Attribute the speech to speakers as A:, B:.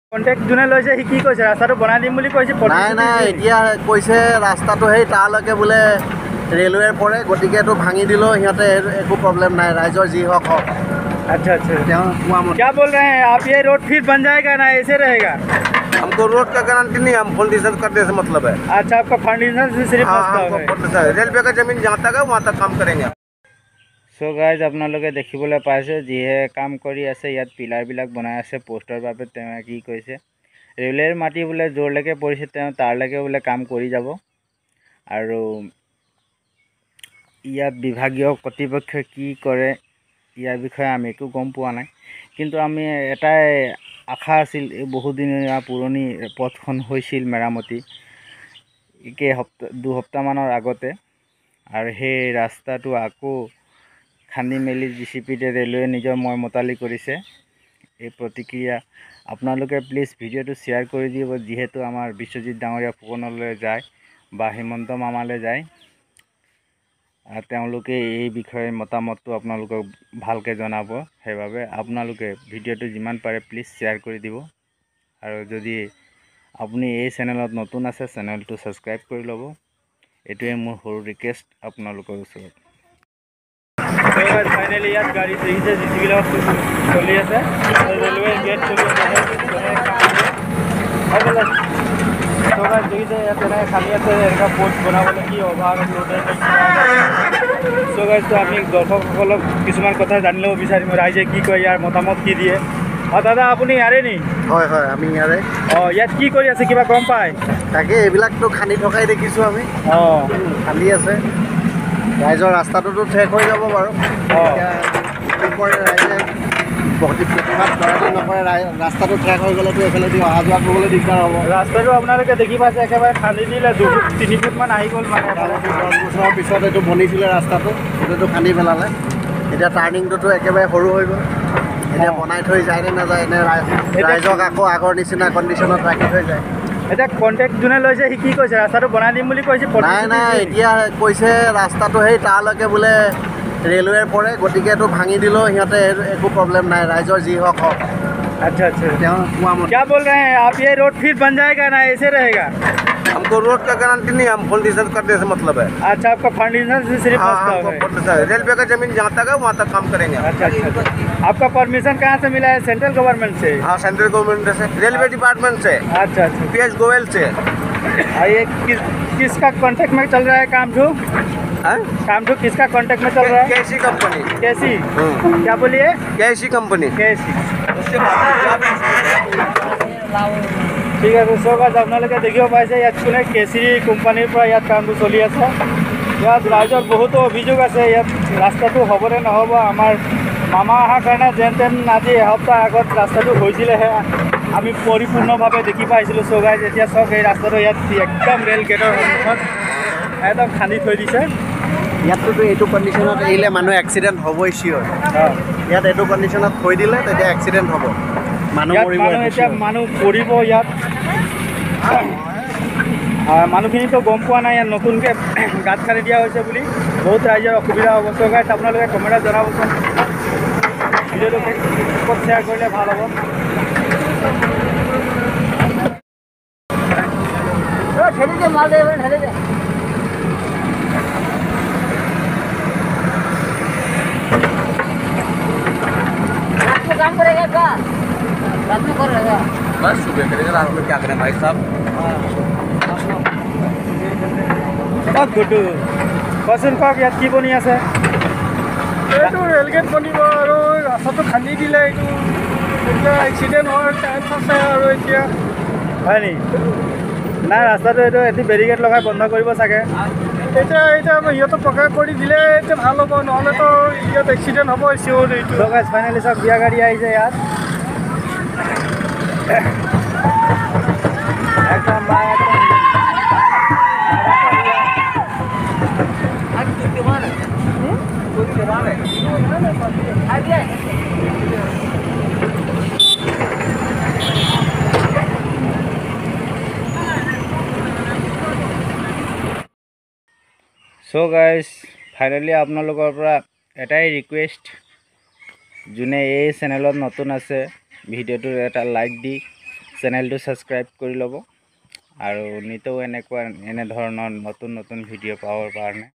A: Contact যোনে লৈছে সি কি কৈছে ৰাস্তাটো বনাই দিম বুলি কৈছে
B: নাই এতিয়া কৈছে ৰাস্তাটো সেই তালৈকে বোলে ৰেলৱেৰ পৰে গতিকে এইটো ভাঙি দিলেও সিহঁতে একো প্ৰব্লেম নাই ৰাইজৰ যি হওক হওক।
A: अच्छा अच्छा
B: তেওঁ কোৱা মতে
A: क्या बोल रहे हैं आप ये रोड फिर बन जाएगा ना ऐसे रहेगा?
B: हमको रोड का गारंटी नहीं, हम फाउंडेशन करने से मतलब है।
A: अच्छा आपका फाउंडेशन से सिर्फ
B: रेलवे का जमीन जहाँ तक है वहाँ तक काम करेंगे।
A: सो गाइज আপোনালোকে দেখিবলৈ পাইছে যিহে কাম কৰি আছে ইয়াত পিলাৰবিলাক বনাই আছে পোষ্টৰ বাবে তেওঁ কি কৈছে ৰেলেৰ মাটি বোলে জোৰলৈকে পৰিছে তেওঁ তাৰলৈকে বোলে কাম কৰি যাব আৰু ইয়াত বিভাগীয় কৰ্তৃপক্ষই কি কৰে ইয়াৰ বিষয়ে আমি একো গম পোৱা নাই কিন্তু আমি এটাই আশা আছিল বহুদিনীয়া পুৰণি পথখন হৈছিল মেৰামতি দুসপ্তাহমানৰ আগতে আৰু সেই ৰাস্তাটো আকৌ খান্দি মেলি জিচিপিতে ৰেলৱে নিজৰ মতালি কৰিছে। এই প্ৰতিক্ৰিয়া আপোনালোকে প্লিজ ভিডিঅ'টো শ্বেয়াৰ কৰি দিব যিহেতু আমাৰ বিশ্বজিৎ ডাঙৰীয়া ফুকনলৈ যায় বা হিমন্ত মামালৈ যায় তেওঁলোকে এই বিষয়ে মতামতটো আপোনালোকক ভালকৈ জনাব সেইবাবে আপোনালোকে ভিডিঅ'টো যিমান পাৰে প্লিজ শ্বেয়াৰ কৰি দিব আৰু যদি আপুনি এই চেনেলত নতুন আছে চেনেলটো ছাবস্ক্ৰাইব কৰি ল'ব এইটোৱে মোৰ সৰু ৰিকুৱেষ্ট আপোনালোকৰ ওচৰত। ফাইনেলি ইয়াত গাড়ী দেখিছে যিবিলাক চলি আছে ৰেলৱে গেট চলি আছে দেখিছে ইয়াত এনেকৈ খালী আছে এনেকুৱা পোষ্ট বনাবলৈ কি অভাৱ চ' আমি দৰ্শকসকলক কিছুমান কথা জানি ল'ব বিচাৰিম ৰাইজে কি কয় ইয়াৰ মতামত কি দিয়ে। দাদা আপুনি ইয়াৰে নি?
B: হয় আমি ইয়াৰে।
A: ইয়াত কি কৰি আছে কিবা গম পায়?
B: তাকে এইবিলাকতো খান্দি থকাই দেখিছোঁ আমি। খান্দি আছে ৰাইজৰ ৰাস্তাটোতো ঠেক হৈ যাব বাৰু। ৰাইজে প্ৰতিবাদ কৰে নকৰে ৰাস্তাটো ঠেক হৈ গ'লেতো এইফালেদি অহা যোৱা কৰিবলৈ দিগদাৰ হ'ব।
A: ৰাস্তাটো আপোনালোকে দেখি পাইছে একেবাৰে খান্দি দিলে 2-3 ফুটমান আহি গ'ল মানে
B: 10 বছৰৰ পিছত এইটো বনিছিলে ৰাস্তাটো এইটোতো খান্দি পেলালে এতিয়া টাৰ্ণিংটোতো একেবাৰে সৰু হৈ গ'ল এতিয়া বনাই থৈ যায় নে নাযায় এনে ৰাইজক আকৌ আগৰ নিচিনা কণ্ডিশ্যনত ৰাখি থৈ যায়।
A: এতিয়া কণ্টেক্ট যোনে লৈছে সি কি কৈছে ৰাস্তাটো বনাই দিম বুলি কৈছে
B: নাই এতিয়া কৈছে ৰাস্তাটো সেই তালৈকে বোলে ৰেলৱেৰ পৰে গতিকে এইটো ভাঙি দিলেও সিহঁতে একো প্ৰব্লেম নাই ৰাইজৰ যি হওক হওক।
A: अच्छा
B: তেওঁ কোৱা মতে
A: क्या बोल रहे हैं आप ये रोड फिर बन जाएगा ना ऐसे रहेगा?
B: हमको रोड का गारंटी नहीं, हम फाउंडेशन करने से मतलब है।
A: अच्छा आपका फाउंडेशन से सिर्फ
B: रेलवे का जमीन जहाँ तक है वहाँ तक काम करेंगे।
A: अच्छा आपका परमिशन कहाँ से मिला है? सेंट्रल गवर्नमेंट से?
B: हाँ सेंट्रल गवर्नमेंट से रेलवे डिपार्टमेंट से।
A: अच्छा
B: PS गोयल से।
A: ये किसका कॉन्टेक्ट में चल रहा है काम ठू किसका कॉन्टेक्ट में चल रहा है?
B: कैसी कंपनी?
A: कैसी क्या बोलिए?
B: कैसी कंपनी?
A: कैसी ঠিক আছে চব আপোনালোকে দেখিব পাইছে ইয়াত কোনে কেচি কোম্পানীৰ পৰা ইয়াত কামটো চলি আছে ইয়াত ৰাইজৰ বহুতো অভিযোগ আছে ইয়াত ৰাস্তাটো হ'বনে নহ'ব আমাৰ মামা অহাৰ কাৰণে যেন তেন আজি এসপ্তাহ আগত ৰাস্তাটো হৈছিলেহে আমি পৰিপূৰ্ণভাৱে দেখি পাইছিলোঁ চগাই যেতিয়া চব এই ৰাস্তাটো ইয়াত একদম ৰেল গেটৰ সন্মুখত একদম খান্দি থৈ দিছে
B: ইয়াততো এইটো কণ্ডিশ্যনত এৰিলে মানুহ এক্সিডেণ্ট হ'বই চিয়'ৰ। ইয়াত এইটো কণ্ডিশ্যনত থৈ দিলে তেতিয়া এক্সিডেণ্ট হ'ব
A: মানুহ পৰিব ইয়াত মানুহখিনিতো গম পোৱা নাই ইয়াত নতুনকৈ গাঁত খান্দি দিয়া হৈছে বুলি বহুত ৰাইজৰ অসুবিধা হ'ব চৰকাৰে আপোনালোকে কমেণ্টত জনাবচোন ভিডিঅ'টো ক'ত শ্বেয়াৰ কৰিলে ভাল হ'ব।
C: काम करेगा क्या? रात में कर रहेगा
B: बस सुबह करेगा रात में क्या करें भाई साहब।
A: গুড্ডু কচোন কওক ইয়াত কি বনি আছে?
D: এইটো ৰেলগেট বনিব আৰু ৰাস্তাটো খান্দি দিলে এইটো এতিয়া এক্সিডেণ্ট হোৱাৰ চান্স আছে আৰু এতিয়া
A: হয় নি? নাই ৰাস্তাটো এইটো এটি বেৰিকেড লগাই বন্ধ কৰিব চাগে
D: এতিয়া সিহঁতক পকা কৰি দিলে এতিয়া ভাল হ'ব নহ'লেতো ইয়াত এক্সিডেণ্ট হ'ব চিয়'ৰ এইটো।
A: ফাইনেলি চব বিয়া গাড়ী আহিছে ইয়াত একদম সো গাইজ ফাইনেলি আপোনালোকৰ পৰা এটাই ৰিকুৱেষ্ট যোনে এই চেনেলত নতুন আছে ভিডিঅ'টোৰ এটা লাইক দি চেনেলটো ছাবস্ক্ৰাইব কৰি ল'ব আৰু নিতৌ এনেধৰণৰ নতুন ভিডিঅ' পাবৰ কাৰণে